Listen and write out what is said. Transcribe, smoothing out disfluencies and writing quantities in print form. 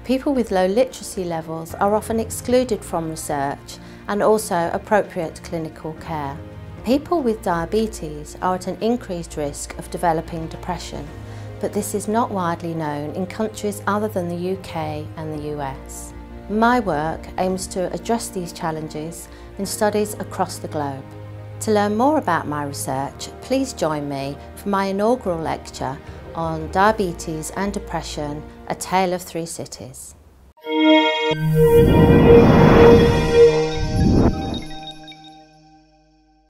People with low literacy levels are often excluded from research and also appropriate clinical care. People with diabetes are at an increased risk of developing depression, but this is not widely known in countries other than the UK and the US. My work aims to address these challenges in studies across the globe. To learn more about my research, please join me for my inaugural lecture on Diabetes and Depression, A Tale of Three Cities.